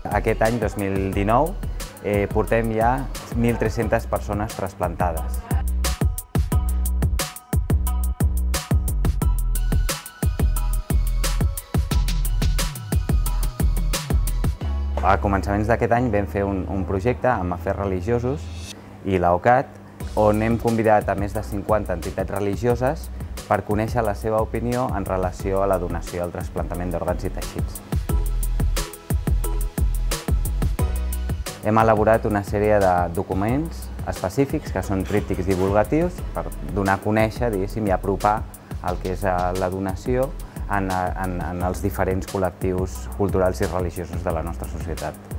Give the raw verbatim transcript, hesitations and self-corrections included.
Aquest any, dos mil dinou, eh, portem ja mil tres-centes persones trasplantades. A començaments d'aquest any vam fer un, un projecte amb afers religiosos i l'A O C A T, on hem convidat a més de cinquanta entitats religioses per conèixer la seva opinió en relació a la donació i al trasplantament d'òrgans i teixits. Hem elaborat una sèrie de documents específics que són tríptics divulgatius per donar a conèixer, diguéssim, i apropar el que és la donació en, en, en els diferents col·lectius culturals i religiosos de la nostra societat.